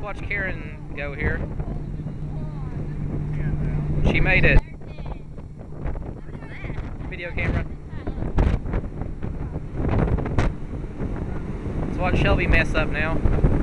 watch Karen go here. She made it. Video camera. Let's watch Shelby mess up now.